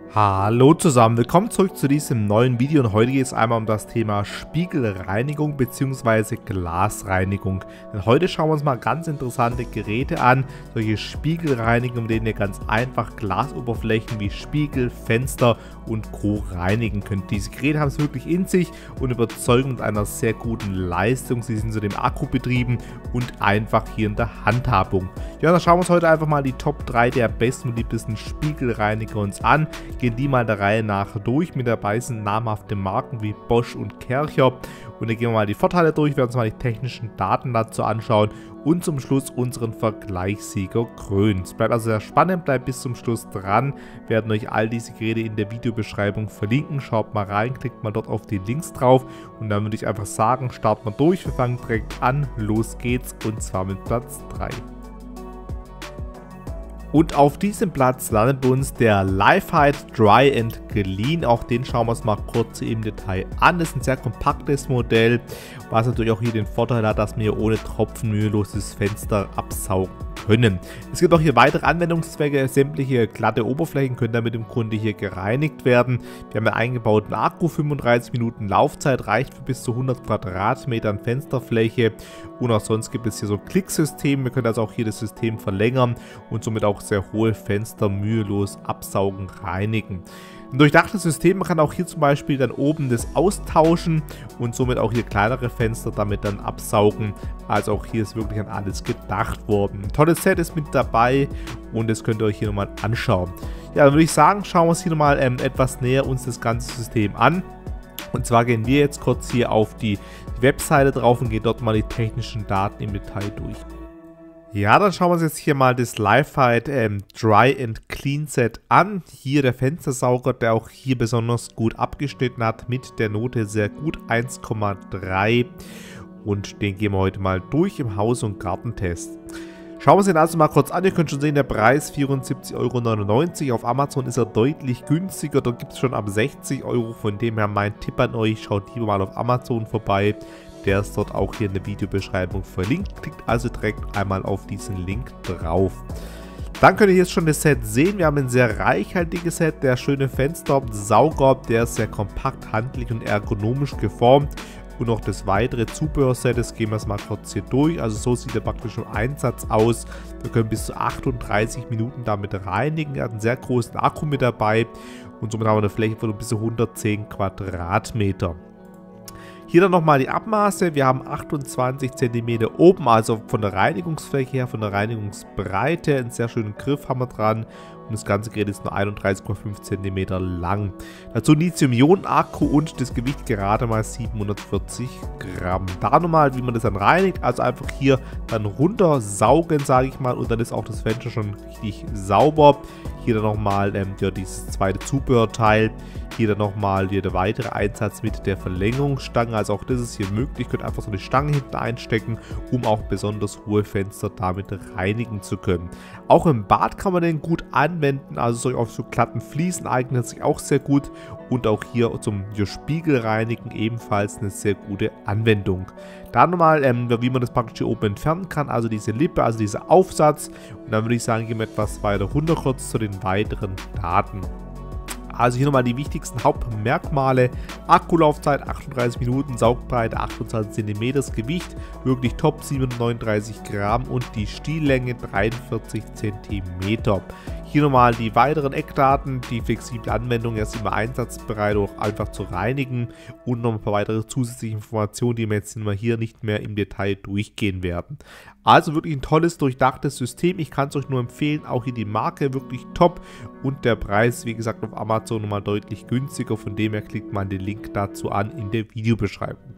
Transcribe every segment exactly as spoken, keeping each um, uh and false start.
Hallo zusammen, willkommen zurück zu diesem neuen Video und heute geht es einmal um das Thema Spiegelreinigung bzw. Glasreinigung. Denn heute schauen wir uns mal ganz interessante Geräte an, solche Spiegelreinigungen, mit denen ihr ganz einfach Glasoberflächen wie Spiegel, Fenster und Co. reinigen könnt. Diese Geräte haben es wirklich in sich und überzeugen mit einer sehr guten Leistung. Sie sind zudem Akku betrieben und einfach hier in der Handhabung. Ja, dann schauen wir uns heute einfach mal die Top drei der besten und liebsten Spiegelreiniger uns an. Gehen die mal der Reihe nach durch. Mit dabei sind namhafte Marken wie Bosch und Kärcher. Und dann gehen wir mal die Vorteile durch, werden uns mal die technischen Daten dazu anschauen und zum Schluss unseren Vergleichssieger krönen. Es bleibt also sehr spannend, bleibt bis zum Schluss dran. Wir werden euch all diese Geräte in der Videobeschreibung verlinken. Schaut mal rein, klickt mal dort auf die Links drauf und dann würde ich einfach sagen, starten wir durch. Wir fangen direkt an, los geht's und zwar mit Platz drei. Und auf diesem Platz landet bei uns der Lifehide Dry and Clean. Auch den schauen wir uns mal kurz im Detail an. Das ist ein sehr kompaktes Modell, was natürlich auch hier den Vorteil hat, dass wir ohne Tropfen mühelos das Fenster absaugen können. Es gibt auch hier weitere Anwendungszwecke. Sämtliche glatte Oberflächen können damit im Grunde hier gereinigt werden. Wir haben einen eingebauten Akku, fünfunddreißig Minuten Laufzeit, reicht für bis zu hundert Quadratmetern Fensterfläche. Und auch sonst gibt es hier so ein Klicksystem. Wir können also auch hier das System verlängern und somit auch sehr hohe Fenster mühelos absaugen, reinigen. Ein durchdachtes System, man kann auch hier zum Beispiel dann oben das austauschen und somit auch hier kleinere Fenster damit dann absaugen. Also auch hier ist wirklich an alles gedacht worden. Ein tolles Set ist mit dabei und das könnt ihr euch hier nochmal anschauen. Ja, dann würde ich sagen, schauen wir uns hier nochmal ähm, etwas näher uns das ganze System an. Und zwar gehen wir jetzt kurz hier auf die Webseite drauf und gehen dort mal die technischen Daten im Detail durch. Ja, dann schauen wir uns jetzt hier mal das Lifehide ähm, Dry and Clean Set an. Hier der Fenstersauger, der auch hier besonders gut abgeschnitten hat mit der Note sehr gut eins Komma drei und den gehen wir heute mal durch im Haus- und Gartentest. Schauen wir uns den also mal kurz an. Ihr könnt schon sehen, der Preis vierundsiebzig Euro neunundneunzig. Auf Amazon ist er deutlich günstiger. Da gibt es schon ab sechzig Euro. Von dem her mein Tipp an euch, schaut lieber mal auf Amazon vorbei. Der ist dort auch hier in der Videobeschreibung verlinkt. Klickt also direkt einmal auf diesen Link drauf. Dann könnt ihr jetzt schon das Set sehen. Wir haben ein sehr reichhaltiges Set. Der schöne Fenstersauger, der ist sehr kompakt, handlich und ergonomisch geformt. Und noch das weitere Zubehörset, das gehen wir es mal kurz hier durch. Also so sieht er praktisch im Einsatz aus. Wir können bis zu achtunddreißig Minuten damit reinigen. Er hat einen sehr großen Akku mit dabei. Und somit haben wir eine Fläche von bis zu hundertzehn Quadratmeter. Hier dann nochmal die Abmaße. Wir haben achtundzwanzig Zentimeter oben, also von der Reinigungsfläche her, von der Reinigungsbreite. Einen sehr schönen Griff haben wir dran. Und das ganze Gerät ist nur einunddreißig Komma fünf Zentimeter lang. Dazu Lithium-Ionen-Akku und das Gewicht gerade mal siebenhundertvierzig Gramm. Da nochmal, wie man das dann reinigt. Also einfach hier dann runtersaugen, sage ich mal. Und dann ist auch das Fenster schon richtig sauber. Hier dann nochmal ähm, ja, dieses zweite Zubehörteil. Hier dann nochmal der weitere Einsatz mit der Verlängerungsstange. Also auch das ist hier möglich. Ihr könnt einfach so eine Stange hinten einstecken, um auch besonders hohe Fenster damit reinigen zu können. Auch im Bad kann man den gut anwenden. Also auf so glatten Fliesen eignet sich auch sehr gut. Und auch hier zum Spiegelreinigen ebenfalls eine sehr gute Anwendung. Dann nochmal, ähm, wie man das praktisch hier oben entfernen kann. Also diese Lippe, also dieser Aufsatz. Und dann würde ich sagen, gehen wir etwas weiter runter kurz zu den weiteren Daten. Also hier nochmal die wichtigsten Hauptmerkmale. Akkulaufzeit achtunddreißig Minuten, Saugbreite achtundzwanzig Zentimeter, das Gewicht wirklich top siebenhundertneununddreißig Gramm und die Stiellänge dreiundvierzig Zentimeter. Hier nochmal die weiteren Eckdaten, die flexible Anwendung, er ist immer einsatzbereit, auch einfach zu reinigen und noch ein paar weitere zusätzliche Informationen, die wir jetzt hier nicht mehr im Detail durchgehen werden. Also wirklich ein tolles, durchdachtes System. Ich kann es euch nur empfehlen, auch hier die Marke wirklich top und der Preis, wie gesagt, auf Amazon nochmal deutlich günstiger. Von dem her klickt man den Link dazu an in der Videobeschreibung.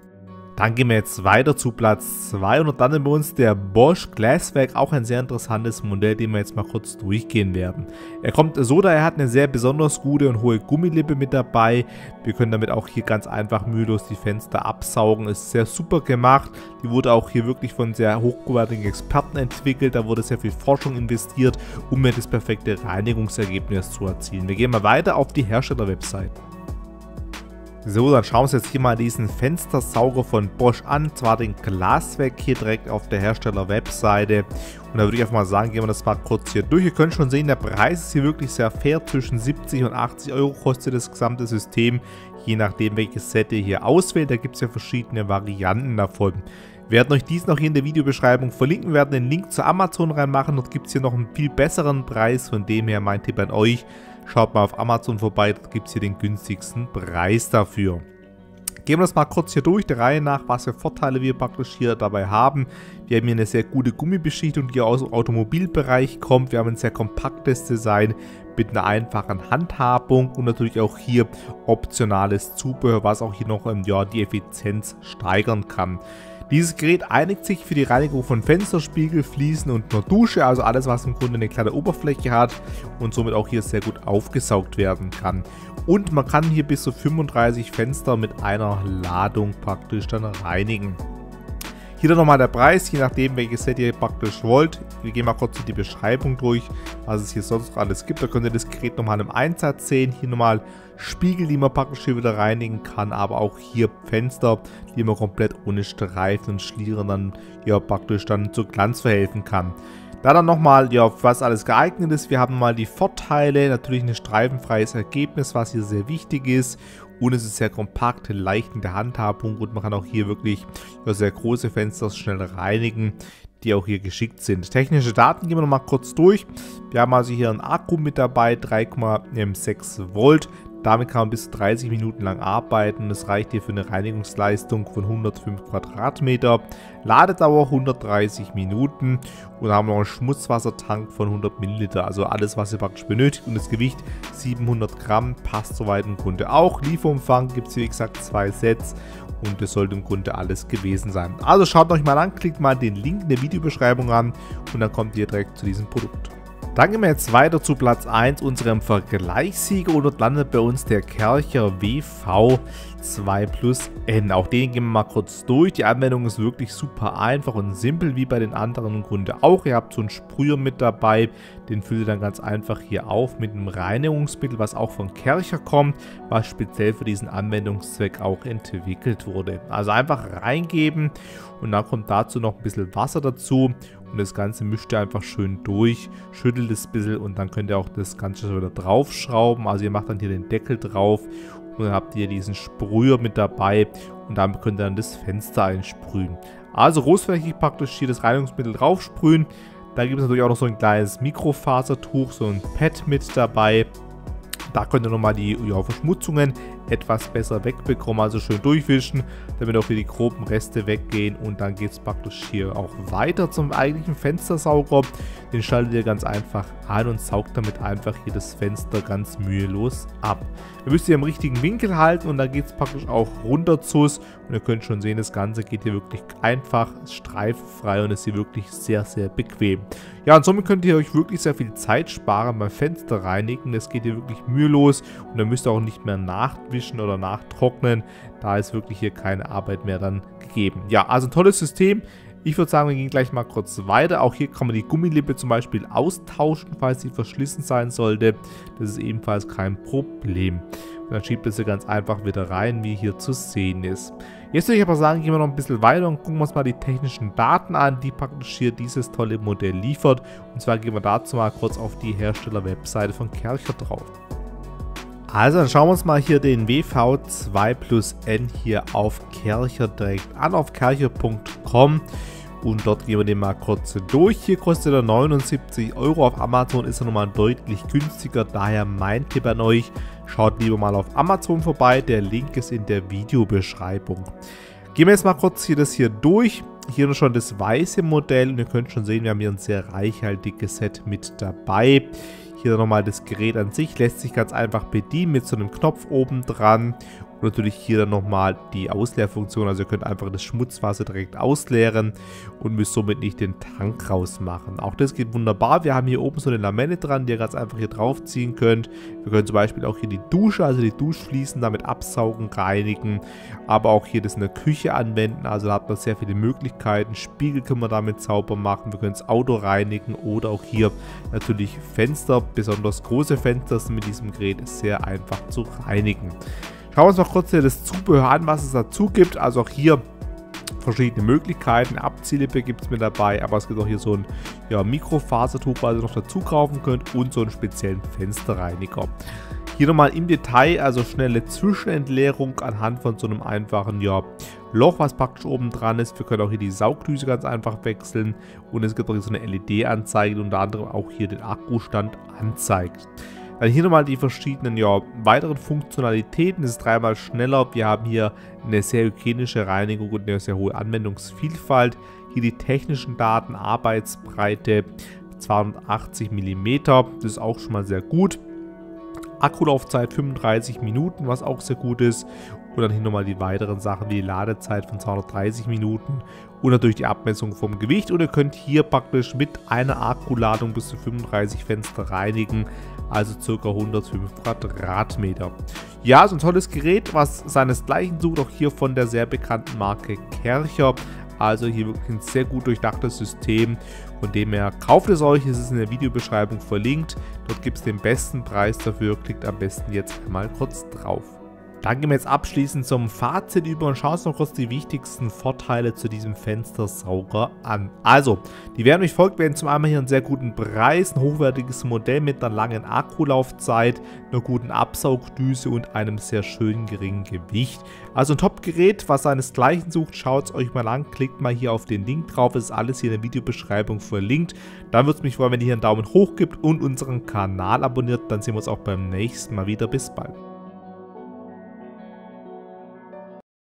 Dann gehen wir jetzt weiter zu Platz zwei und dann bei uns der Bosch Glasswerk, auch ein sehr interessantes Modell, den wir jetzt mal kurz durchgehen werden. Er kommt so, da er hat eine sehr besonders gute und hohe Gummilippe mit dabei. Wir können damit auch hier ganz einfach mühelos die Fenster absaugen. Ist sehr super gemacht. Die wurde auch hier wirklich von sehr hochwertigen Experten entwickelt. Da wurde sehr viel Forschung investiert, um mir das perfekte Reinigungsergebnis zu erzielen. Wir gehen mal weiter auf die Herstellerwebsite. So, dann schauen wir uns jetzt hier mal diesen Fenstersauger von Bosch an, zwar den Glasweg hier direkt auf der Hersteller-Webseite. Und da würde ich einfach mal sagen, gehen wir das mal kurz hier durch. Ihr könnt schon sehen, der Preis ist hier wirklich sehr fair, zwischen siebzig und achtzig Euro kostet das gesamte System, je nachdem welches Set ihr hier auswählt, da gibt es ja verschiedene Varianten davon. Wir werden euch dies noch hier in der Videobeschreibung verlinken, wir werden den Link zu Amazon reinmachen, dort gibt es hier noch einen viel besseren Preis, von dem her mein Tipp an euch. Schaut mal auf Amazon vorbei, dort gibt es hier den günstigsten Preis dafür. Gehen wir das mal kurz hier durch, der Reihe nach, was für Vorteile wir praktisch hier dabei haben. Wir haben hier eine sehr gute Gummibeschichtung, die aus dem Automobilbereich kommt. Wir haben ein sehr kompaktes Design mit einer einfachen Handhabung und natürlich auch hier optionales Zubehör, was auch hier noch ähm, ja, die Effizienz steigern kann. Dieses Gerät einigt sich für die Reinigung von Fensterspiegel, Fliesen und einer Dusche, also alles, was im Grunde eine kleine Oberfläche hat und somit auch hier sehr gut aufgesaugt werden kann. Und man kann hier bis zu fünfunddreißig Fenster mit einer Ladung praktisch dann reinigen. Hier dann nochmal der Preis, je nachdem welches Set ihr praktisch wollt. Wir gehen mal kurz in die Beschreibung durch, was es hier sonst noch alles gibt. Da könnt ihr das Gerät nochmal im Einsatz sehen. Hier nochmal Spiegel, die man praktisch hier wieder reinigen kann, aber auch hier Fenster, die man komplett ohne Streifen und Schlieren dann ja praktisch dann zu Glanz verhelfen kann. Da dann nochmal, ja, was alles geeignet ist. Wir haben mal die Vorteile, natürlich ein streifenfreies Ergebnis, was hier sehr wichtig ist. Und es ist sehr kompakt, leicht in der Handhabung und man kann auch hier wirklich ja, sehr große Fenster schnell reinigen, die auch hier geschickt sind. Technische Daten gehen wir nochmal kurz durch. Wir haben also hier einen Akku mit dabei, drei Komma sechs Volt. Damit kann man bis zu dreißig Minuten lang arbeiten. Das reicht hier für eine Reinigungsleistung von hundertfünf Quadratmeter. Ladedauer hundertdreißig Minuten. Und dann haben wir noch einen Schmutzwassertank von hundert Milliliter. Also alles, was ihr praktisch benötigt. Und das Gewicht siebenhundert Gramm passt soweit im Grunde auch. Lieferumfang gibt es wie gesagt zwei Sets. Und das sollte im Grunde alles gewesen sein. Also schaut euch mal an, klickt mal den Link in der Videobeschreibung an. Und dann kommt ihr direkt zu diesem Produkt. Dann gehen wir jetzt weiter zu Platz eins, unserem Vergleichssieger, und dort landet bei uns der Kärcher W V zwei Plus N. Auch den gehen wir mal kurz durch. Die Anwendung ist wirklich super einfach und simpel, wie bei den anderen im Grunde auch. Ihr habt so einen Sprüher mit dabei, den füllt ihr dann ganz einfach hier auf mit einem Reinigungsmittel, was auch von Kärcher kommt, was speziell für diesen Anwendungszweck auch entwickelt wurde. Also einfach reingeben und dann kommt dazu noch ein bisschen Wasser dazu. Und das Ganze mischt ihr einfach schön durch, schüttelt es ein bisschen und dann könnt ihr auch das Ganze wieder draufschrauben. Also ihr macht dann hier den Deckel drauf und dann habt ihr diesen Sprüher mit dabei und damit könnt ihr dann das Fenster einsprühen. Also großflächig praktisch hier das Reinigungsmittel draufsprühen. Da gibt es natürlich auch noch so ein kleines Mikrofasertuch, so ein Pad mit dabei. Da könnt ihr nochmal die ja, Verschmutzungen etwas besser wegbekommen, also schön durchwischen, damit auch hier die groben Reste weggehen und dann geht es praktisch hier auch weiter zum eigentlichen Fenstersauger. Den schaltet ihr ganz einfach ein und saugt damit einfach hier das Fenster ganz mühelos ab. Ihr müsst ihr im richtigen Winkel halten und dann geht es praktisch auch runter zus und ihr könnt schon sehen, das Ganze geht hier wirklich einfach streifenfrei und ist hier wirklich sehr, sehr bequem. Ja, und somit könnt ihr euch wirklich sehr viel Zeit sparen beim Fenster reinigen. Das geht hier wirklich mühelos und dann müsst ihr auch nicht mehr nachwischen oder nachtrocknen. Da ist wirklich hier keine Arbeit mehr dann gegeben. Ja, also ein tolles System. Ich würde sagen, wir gehen gleich mal kurz weiter. Auch hier kann man die Gummilippe zum Beispiel austauschen, falls sie verschlissen sein sollte. Das ist ebenfalls kein Problem. Und dann schiebt es hier ganz einfach wieder rein, wie hier zu sehen ist. Jetzt würde ich aber sagen, gehen wir noch ein bisschen weiter und gucken uns mal die technischen Daten an, die praktisch hier dieses tolle Modell liefert. Und zwar gehen wir dazu mal kurz auf die Hersteller-Webseite von Kärcher drauf. Also dann schauen wir uns mal hier den W V zwei Plus N hier auf Kärcher direkt an, auf kärcher punkt com. Und dort gehen wir den mal kurz durch. Hier kostet er neunundsiebzig Euro. Auf Amazon ist er nochmal deutlich günstiger. Daher mein Tipp an euch, schaut lieber mal auf Amazon vorbei. Der Link ist in der Videobeschreibung. Gehen wir jetzt mal kurz hier das hier durch. Hier noch schon das weiße Modell. Und ihr könnt schon sehen, wir haben hier ein sehr reichhaltiges Set mit dabei. Hier nochmal das Gerät an sich, lässt sich ganz einfach bedienen mit so einem Knopf oben dran. Und natürlich hier dann nochmal die Ausleerfunktion, also ihr könnt einfach das Schmutzwasser direkt ausleeren und müsst somit nicht den Tank rausmachen. Auch das geht wunderbar. Wir haben hier oben so eine Lamelle dran, die ihr ganz einfach hier drauf ziehen könnt. Wir können zum Beispiel auch hier die Dusche, also die Duschfliesen damit absaugen, reinigen, aber auch hier das in der Küche anwenden. Also da hat man sehr viele Möglichkeiten. Spiegel können wir damit sauber machen, wir können das Auto reinigen oder auch hier natürlich Fenster, besonders große Fenster sind mit diesem Gerät sehr einfach zu reinigen. Schauen wir uns noch kurz hier das Zubehör an, was es dazu gibt. Also auch hier verschiedene Möglichkeiten. Abziehlippe gibt es mit dabei, aber es gibt auch hier so ein ja, Mikrofasertuch, was ihr noch dazu kaufen könnt und so einen speziellen Fensterreiniger. Hier nochmal im Detail, also schnelle Zwischenentleerung anhand von so einem einfachen ja, Loch, was praktisch oben dran ist. Wir können auch hier die Saugdüse ganz einfach wechseln und es gibt auch hier so eine L E D-Anzeige, die unter anderem auch hier den Akkustand anzeigt. Dann hier nochmal die verschiedenen ja, weiteren Funktionalitäten. Es ist dreimal schneller. Wir haben hier eine sehr hygienische Reinigung und eine sehr hohe Anwendungsvielfalt. Hier die technischen Daten, Arbeitsbreite zweihundertachtzig Millimeter. Das ist auch schon mal sehr gut. Akkulaufzeit fünfunddreißig Minuten, was auch sehr gut ist. Und dann hier nochmal die weiteren Sachen wie die Ladezeit von zweihundertdreißig Minuten und natürlich die Abmessung vom Gewicht. Und ihr könnt hier praktisch mit einer Akkuladung bis zu fünfunddreißig Fenster reinigen, also ca. hundertfünf Quadratmeter. Ja, so ein tolles Gerät, was seinesgleichen sucht, auch hier von der sehr bekannten Marke Kärcher. Also hier wirklich ein sehr gut durchdachtes System. Von dem her kauft es euch, es ist in der Videobeschreibung verlinkt. Dort gibt es den besten Preis dafür, klickt am besten jetzt einmal kurz drauf. Dann gehen wir jetzt abschließend zum Fazit über und schauen uns noch kurz die wichtigsten Vorteile zu diesem Fenstersauger an. Also, die werden euch folgt werden zum einen hier einen sehr guten Preis, ein hochwertiges Modell mit einer langen Akkulaufzeit, einer guten Absaugdüse und einem sehr schönen geringen Gewicht. Also ein Top-Gerät, was seinesgleichen sucht, schaut es euch mal an, klickt mal hier auf den Link drauf, es ist alles hier in der Videobeschreibung verlinkt. Dann würde es mich freuen, wenn ihr hier einen Daumen hoch gibt und unseren Kanal abonniert, dann sehen wir uns auch beim nächsten Mal wieder. Bis bald.